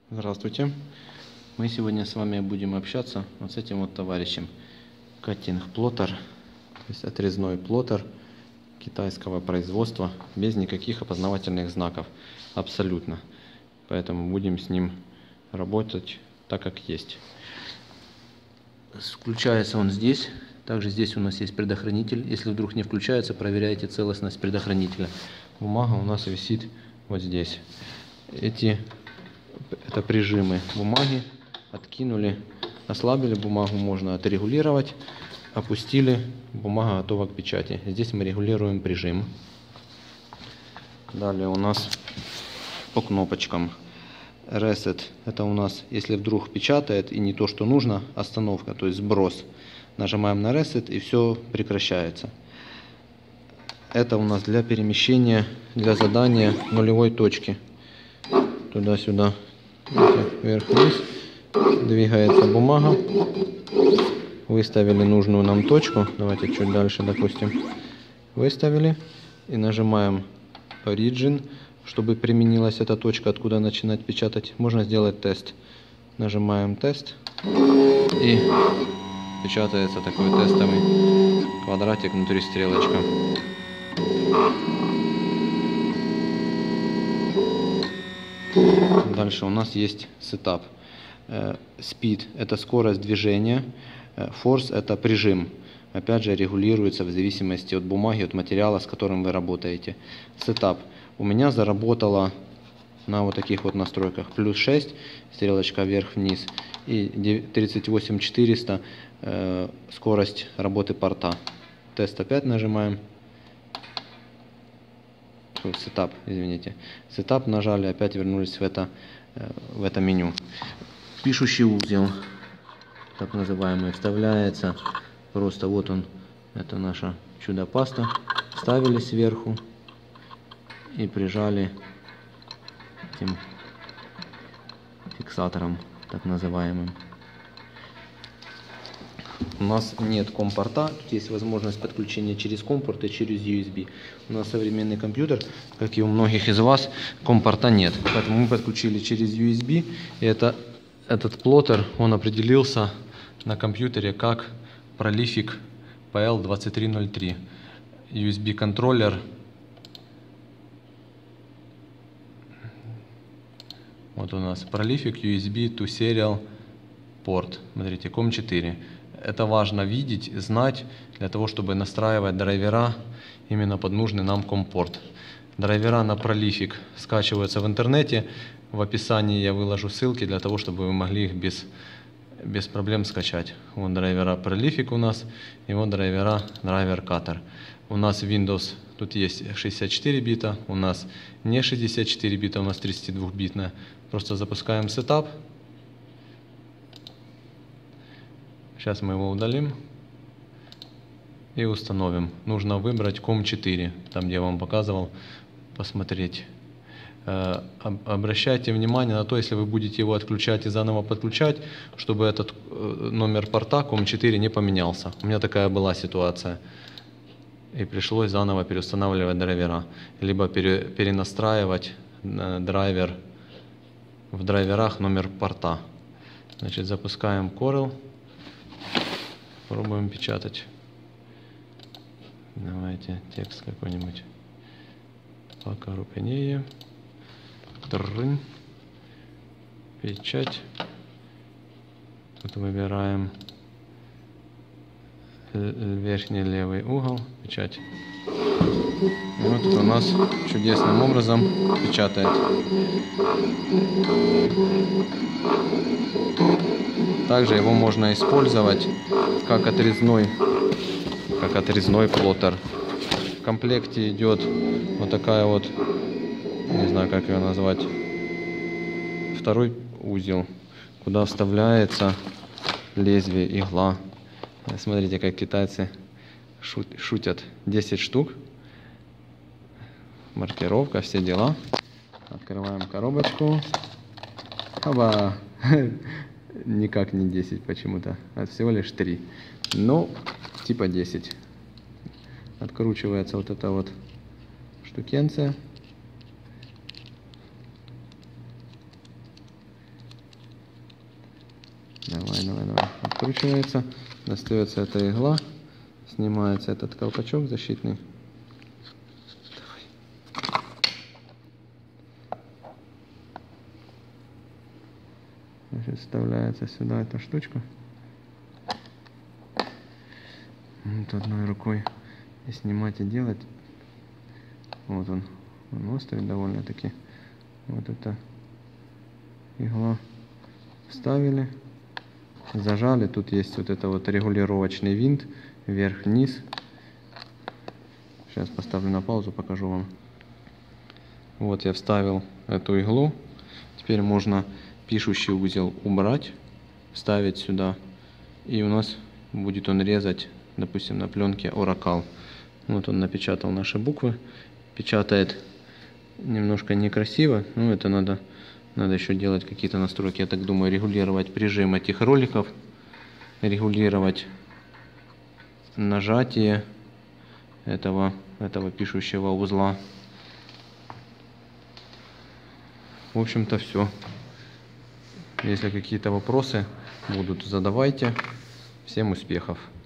Здравствуйте! Мы сегодня с вами будем общаться вот с этим вот товарищем. Cutting plotter, то есть отрезной плоттер китайского производства, без никаких опознавательных знаков. Абсолютно. Поэтому будем с ним работать так, как есть. Включается он здесь. Также здесь у нас есть предохранитель. Если вдруг не включается, проверяйте целостность предохранителя. Бумага у нас висит вот здесь. Это прижимы бумаги. Откинули, ослабили бумагу, можно отрегулировать. Опустили, бумага готова к печати. Здесь мы регулируем прижим. Далее у нас по кнопочкам. Reset, это у нас, если вдруг печатает и не то, что нужно, остановка, то есть сброс. Нажимаем на Reset и все прекращается. Это у нас для перемещения, для задания нулевой точки. Туда-сюда, вверх-вниз. Двигается бумага. Выставили нужную нам точку. Давайте чуть дальше, допустим. Выставили. И нажимаем Origin, чтобы применилась эта точка, откуда начинать печатать. Можно сделать тест. Нажимаем тест. И печатается такой тестовый квадратик, внутри стрелочка. Дальше у нас есть сетап. Speed – это скорость движения. Force – это прижим. Опять же, регулируется в зависимости от бумаги, от материала, с которым вы работаете. Сетап. У меня заработало на вот таких вот настройках. Плюс 6, стрелочка вверх-вниз. И 38400 скорость работы порта. Тест опять нажимаем. Сетап, извините. Сетап нажали, опять вернулись в это меню. Пишущий узел, так называемый, вставляется. Просто вот он, это наша чудо-паста. Ставили сверху и прижали этим фиксатором, так называемым. У нас нет COM-порта, тут есть возможность подключения через COM-порт и через USB. У нас современный компьютер, как и у многих из вас, COM-порта нет. Поэтому мы подключили через USB. И этот плоттер, он определился на компьютере как Prolific PL2303. USB-контроллер. Вот у нас Prolific USB to Serial порт. Смотрите, COM4. Это важно видеть, знать, для того, чтобы настраивать драйвера именно под нужный нам COM-порт. Драйвера на Prolific скачиваются в интернете. В описании я выложу ссылки для того, чтобы вы могли их без проблем скачать. Вот драйвера Prolific у нас, и вот драйвер Cutter. У нас Windows, тут есть 64 бита, у нас не 64 бита, у нас 32-битная. Просто запускаем сетап. Сейчас мы его удалим и установим. Нужно выбрать COM4, там где я вам показывал, посмотреть. Обращайте внимание на то, если вы будете его отключать и заново подключать, чтобы этот номер порта COM4 не поменялся. У меня такая была ситуация. И пришлось заново переустанавливать драйвера. Либо перенастраивать драйвер в драйверах номер порта. Значит, запускаем Corel. Пробуем печатать. Давайте текст какой-нибудь покрупнее. Печать. Тут выбираем верхний левый угол. Печать. И вот у нас чудесным образом печатает. Также его можно использовать как отрезной плоттер. В комплекте идет вот такая вот, не знаю как ее назвать, второй узел, куда вставляется лезвие, игла. Смотрите, как китайцы шутят. 10 штук. Маркировка, все дела. Открываем коробочку. Оба! Никак не 10 почему-то, а всего лишь 3. Ну, типа 10. Откручивается вот эта вот штукенция. Давай. Откручивается. Достается эта игла. Снимается этот колпачок защитный. Значит, вставляется сюда эта штучка. Вот одной рукой и снимать, и делать. Вот он острый довольно-таки. Вот эта игла. Вставили, зажали. Тут есть вот это вот регулировочный винт вверх-вниз. Сейчас поставлю на паузу, покажу вам. Вот я вставил эту иглу. Теперь можно пишущий узел убрать, вставить сюда, и у нас будет он резать, допустим, на пленке Oracle. Вот он напечатал наши буквы. Печатает немножко некрасиво, но это надо еще делать какие-то настройки. Я так думаю, регулировать прижим этих роликов, регулировать нажатие этого пишущего узла. В общем-то все. Если какие-то вопросы будут, задавайте. Всем успехов!